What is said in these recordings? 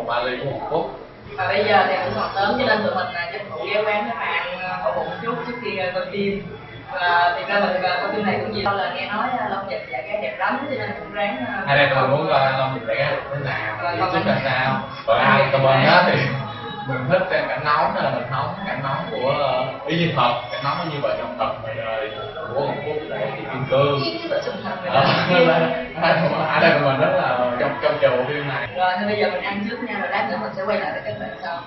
Hồng Ali của Hồng Phúc. Và bây giờ thì cũng còn sớm cho nên tụi mình tranh thủ ghé quán để mà ăn có bụng chút trước khi coi phim. Và thì ra mình coi phim này cũng nhiều lần nghe nói Long Nhật dạ gái đẹp lắm cho nên cũng ráng. Hai đây tụi mình muốn coi Long Nhật dạ gái thế nào, diễn xuất ra sao. Còn ai tụi mình đó thì mình thích xem cảnh nóng nên là mình hóng cảnh nóng của ý như thật, cảnh nóng như vậy trong thật ngoài đời của Hồng Phúc để Kim Cương. Ở đây tụi mình rất là trong chờ bộ phim này. Rồi thì bây giờ mình ăn trước nha, rồi lát nữa mình sẽ quay lại với các bạn sau.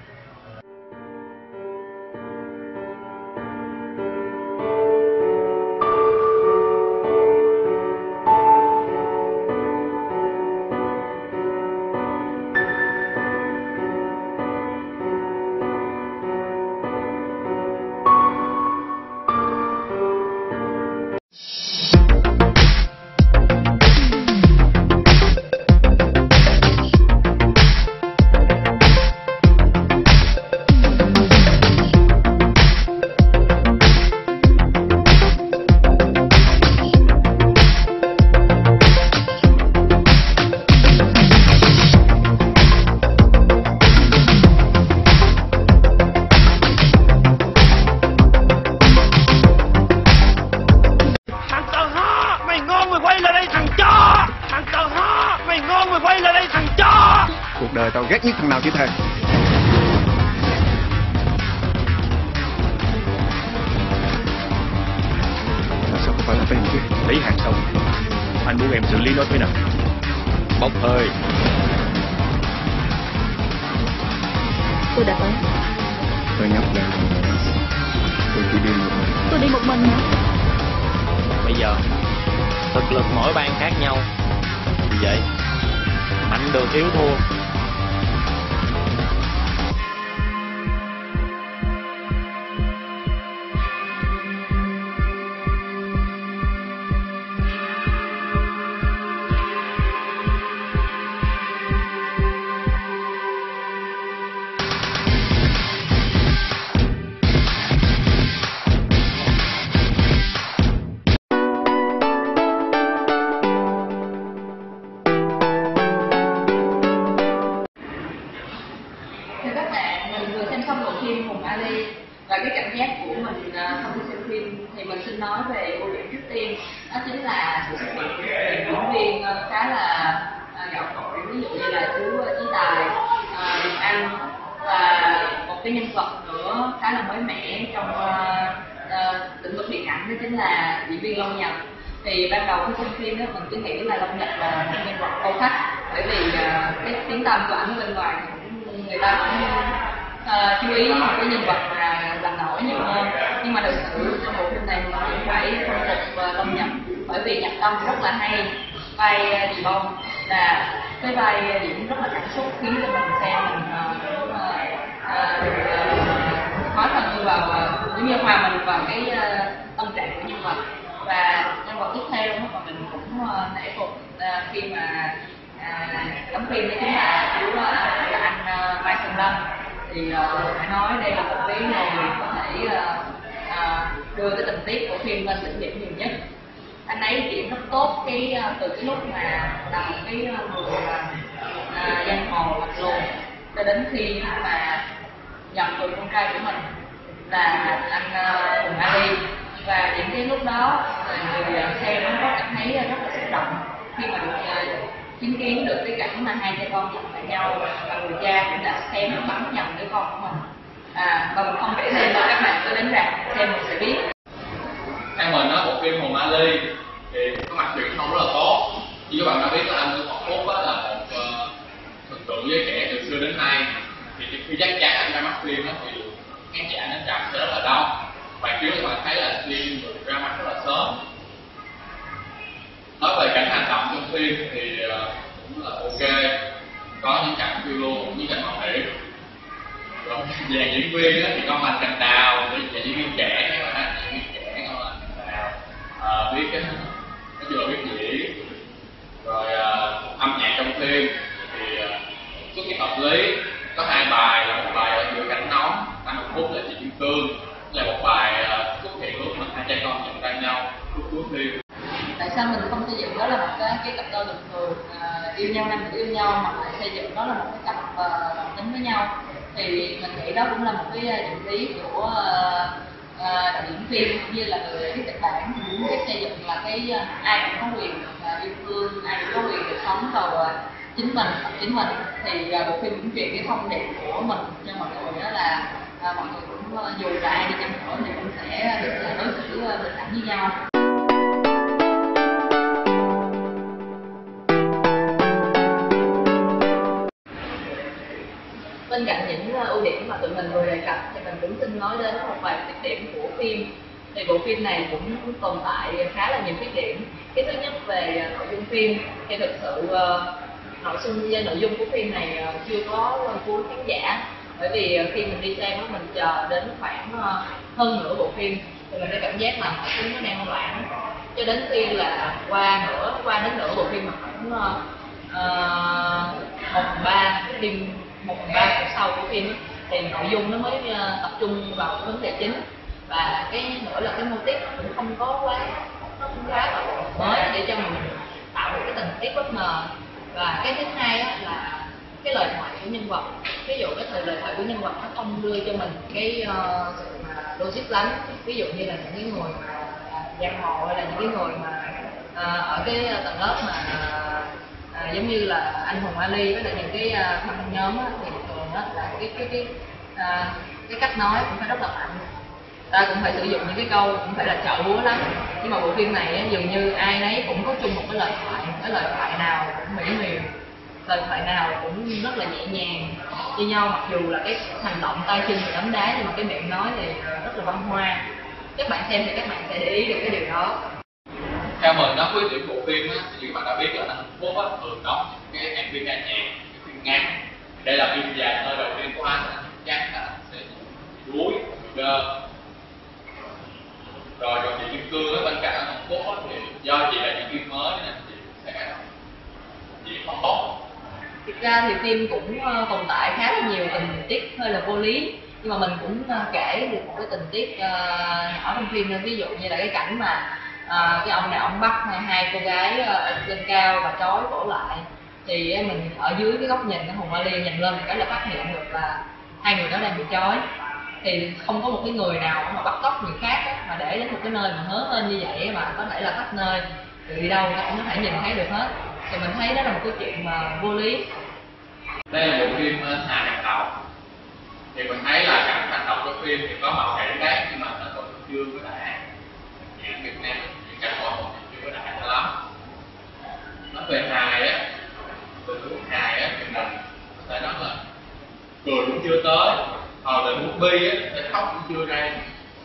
Cuộc đời tao ghét nhất thằng nào chứ thề. Sao không phải là em chứ? Lấy hàng xong, anh muốn em xử lý nó thế nào? Bốc hơi. Tôi đã tới. Tôi nhóc ra. Tôi chỉ đi một mình. Tôi đi một mình hả? Bây giờ thực lực mỗi bang khác nhau, vì vậy mạnh được yếu thua. Và cái cảm giác của mình sau khi xem phim thì mình xin nói về ưu điểm trước tiên, đó chính là sự xuất hiện của diễn viên khá là gạo cội, ví dụ như là chú Chí Tài, Điệp Anh, và một cái nhân vật nữa khá là mới mẻ trong lĩnh vực điện ảnh, đó chính là diễn viên Long Nhật. Thì ban đầu khi xem phim đó mình cứ nghĩ là Long Nhật là một nhân vật câu khách, bởi vì cái tiếng tăm của ảnh bên ngoài người ta cũng chú ý một cái nhân vật là làm nổi nhiều hơn. Nhưng mà thực sự trong bộ phim này mình cũng phải khâm phục Long Nhật, bởi vì Nhật Tâm rất là hay. Vai Dì Bông là cái vai diễn rất là cảm xúc, khiến cho mình xem mình hóa thân vào, giống như hòa mình vào cái tâm trạng của nhân vật. Và nhân vật tiếp theo mà mình cũng nể phục khi mà đóng phim đó chính là chú anh Mai Xuân Lâm. Thì phải nói đây là một cái người có thể đưa cái tình tiết của phim lên đỉnh điểm nhiều nhất. Anh ấy diễn rất tốt từ cái lúc mà là một cái người giang hồ mặt lùn cho đến khi mà nhận được con trai của mình là anh Hùng Ali. Và những cái lúc đó người xem nó cảm thấy rất là xúc động khi mà được chứng kiến được cái cảnh mà hai cha con gặp lại nhau, và người cha cũng đã xem và bắn nhầm đứa con của mình. Và mình không kể thêm đâu, các bạn cứ đến rạp xem mình sẽ biết. Theo mình á, bộ phim Hồng Ali thì có mặt truyền thông rất là tốt. Như các bạn đã biết là anh Ngọc Phúc là một thần tượng giới trẻ từ xưa đến nay. Thì khi chắc chắn anh ra mắt phim á thì khán giả đến rạp sẽ rất là đông. Bạn trước các bạn thấy là phim được ra mắt rất là sớm. Nói về cảnh hành động trong phim thì cũng là ok, có những cảnh phiêu lưu, những cảnh mạo hiểm. Rồi về diễn viên thì có Mạnh Cành Đào, về diễn viên trẻ, các bạn diễn viên trẻ có Mạnh Cành Đào, biết cái chưa biết diễn. Rồi âm nhạc trong phim thì xuất hiện hợp lý, có hai bài, là một bài ở giữa cảnh nóng, anh Ngọc Phúc là chị Kim Cương, là một bài xuất hiện lúc mà hai cha con nhận ra nhau lúc cuối phim. tại sao mình không xây dựng đó là một cái cặp đôi bình thường yêu nhau nam nữ yêu nhau, mà lại xây dựng đó là một cái cặp đồng tính với nhau. Thì mình nghĩ đó cũng là một cái dụng ý của đạo diễn phim cũng như là người viết kịch bản, muốn cái xây dựng là cái ai cũng có quyền yêu thương, ai cũng có quyền được sống vào chính mình. Thì bộ phim cũng truyền cái thông điệp của mình cho mọi người, đó là mọi người cũng dù là ai đi chăng nữa thì cũng sẽ được đối xử bình đẳng với nhau. Bên cạnh những ưu điểm mà tụi mình vừa đề cập thì mình cũng xin nói đến một vài khuyết điểm của phim. Thì bộ phim này cũng tồn tại khá là nhiều khuyết điểm. Cái thứ nhất về nội dung phim thì thực sự nội dung của phim này chưa có lôi cuốn khán giả, bởi vì khi mình đi xem mình chờ đến khoảng hơn nửa bộ phim thì mình có cảm giác là mọi thứ nó đang loãng, cho đến khi là qua đến nửa bộ phim mà khoảng 1/3 phút sau của phim thì nội dung nó mới tập trung vào vấn đề chính, và cái nữa là cái mô típ cũng không quá là mới để cho mình tạo được cái tình tiết bất ngờ. Và cái thứ hai là cái lời thoại của nhân vật, ví dụ cái lời thoại của nhân vật nó không đưa cho mình cái sự mà logic lắm, ví dụ như là những cái người mà giang hồ hay là những cái người mà ở cái tầng lớp mà giống như là anh Hùng Ali với lại những cái băng nhóm á, thì thường đó là cái cách nói cũng phải rất là mạnh, ta cũng phải sử dụng những cái câu cũng phải là chợ búa lắm. Nhưng mà bộ phim này á, dường như ai nấy cũng có chung một cái lời thoại nào cũng mỹ miều, lời thoại nào cũng rất là nhẹ nhàng như nhau, mặc dù là cái hành động tay chân thì đấm đá nhưng mà cái miệng nói thì rất là văn hoa. Các bạn xem thì các bạn sẽ để ý được cái điều đó. Theo mình nó khuyết điểm bộ phim á, như các bạn đã biết là Hàn Quốc á thường đóng cái MV ca nhạc, cái phim ngắn. Đây là phim dài hơi đầu tiên của anh, chắc là sẽ đuối, đơ. Rồi còn chị Kim Cương ở bên cạnh ở Hàn Quốc á, thì do chị là diễn viên mới nên chị sẽ không tốt. Thực ra thì phim cũng tồn tại khá là nhiều tình tiết hơi là vô lý, nhưng mà mình cũng kể được một cái tình tiết nhỏ trong phim nên ví dụ như là cái cảnh mà cái ông này ông bắt hai cô gái lên cao và trói cổ lại, thì mình ở dưới cái góc nhìn của Hùng Ali nhìn lên cái là phát hiện được là hai người đó đang bị trói, thì không có một cái người nào mà bắt cóc người khác á, mà để đến một cái nơi mà hớ hênh như vậy mà có thể là khắp nơi từ đi đâu ta cũng có thể nhìn thấy được hết. Thì mình thấy đó là một cái chuyện mà vô lý. Đây là bộ phim hài hành động, thì mình thấy là cảnh hành động trong phim thì có màu cảnh đấy, nhưng mà nó còn chưa có đã. Diễn Việt Nam những cảnh võ thuật chưa có đã cho lắm. Nói về hài á, từ lúc hài á thì mình có thể nói là cười cũng chưa tới, hoặc là muốn bi á thì khóc cũng chưa ra.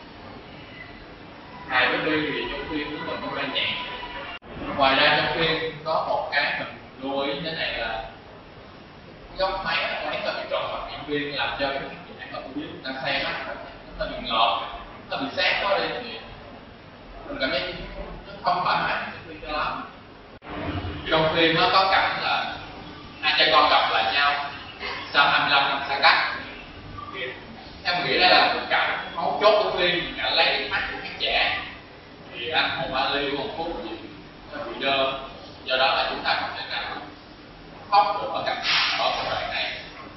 Hài với bi thì trong phim nó còn không ra nhạc. Ngoài ra trong phim có một cái mình lưu ý thế này là góc máy có bị trộn vào diễn viên, làm cho cái khán giả biết ta xem á nó bị ngợp, nó bị sát quá đi thì mình cảm thấy nó không thoải mái cho lắm. Trong phim nó có cảnh là hai cha con gặp lại nhau sau 25 năm xa cách, thì theo mình nghĩ đây là một cảnh mấu chốt của phim, cảnh lấy cái mắt của khán giả. Thì anh Hùng Ali của Hàn Quốc bị đơ, do đó là chúng ta không thể nào khóc được ở cái đoạn này.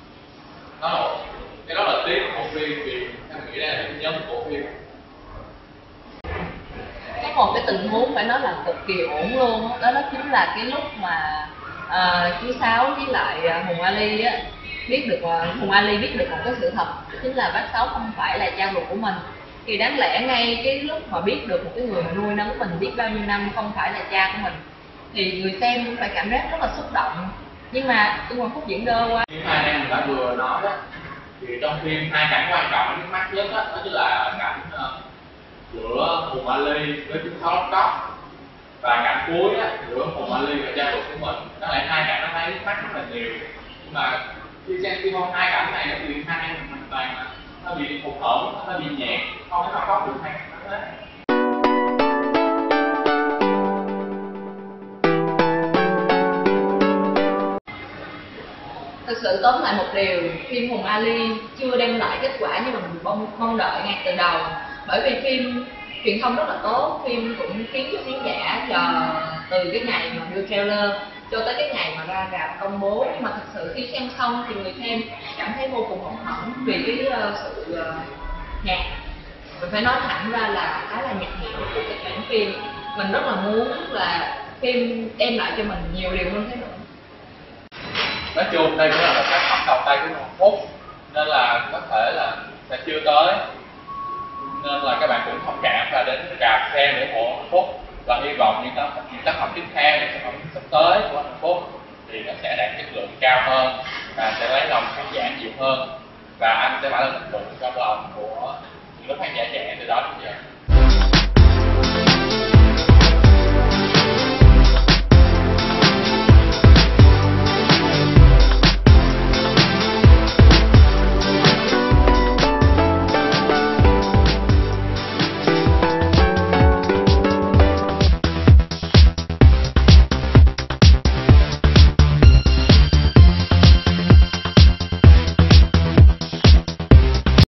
Đó là tiếc của phim, vì em nghĩ đây là cái nhóm của phim. Có một cái tình huống phải nói là cực kỳ ổn luôn đó, đó chính là cái lúc mà chú Sáu với lại Hùng Ali á Hùng Ali biết được một cái sự thật, chính là bác Sáu không phải là cha ruột của mình. Thì đáng lẽ ngay cái lúc mà biết được một cái người mà nuôi nấng mình biết bao nhiêu năm không phải là cha của mình, thì người xem cũng phải cảm giác rất là xúc động. Nhưng mà Hoàng Phúc diễn đơ quá. Như hai em đã vừa nói đó, thì trong phim hai cảnh quan trọng nhất mắt nhất đó chính là cảnh giữa Hùng Ali với chú Sáu lóc cóc, và cảnh cuối đó giữa Hùng Ali và cha ruột của mình. Nó lại hai cảnh nó thấy mắt rất là nhiều, nhưng mà khi xem phim hai cảnh này nó bị hai em hoàn toàn là nó bị hụt hẫng, nó bị nhạt, không thể nào khóc được hai cảnh đó hết. Thực sự tóm lại một điều, phim Hùng Ali chưa đem lại kết quả như mà mình mong đợi ngay từ đầu, bởi vì phim truyền thông rất là tốt, phim cũng khiến cho khán giả chờ từ cái ngày mà đưa trailer cho tới cái ngày mà ra rạp công bố. Nhưng mà thật sự khi xem xong thì người xem cảm thấy vô cùng hụt hẫng vì cái sự nhạt, mình phải nói thẳng ra là khá là nhạt nhẽo của cái cảnh phim. Mình rất là muốn là phim đem lại cho mình nhiều điều hơn thế nữa. Nói chung đây cũng là một tác phẩm đầu tay của Hàn Quốc nên là có thể là sẽ chưa tới, nên là các bạn cũng thông cảm và đến rạp xem để ủng hộ Hàn Quốc, và hy vọng những tác phẩm tiếp theo, những tác phẩm sắp tới của Hàn Quốc thì nó sẽ đạt chất lượng cao hơn và sẽ lấy lòng khán giả nhiều hơn, và anh sẽ mãi là thần tượng trong lòng của những khán giả trẻ từ đó đến giờ.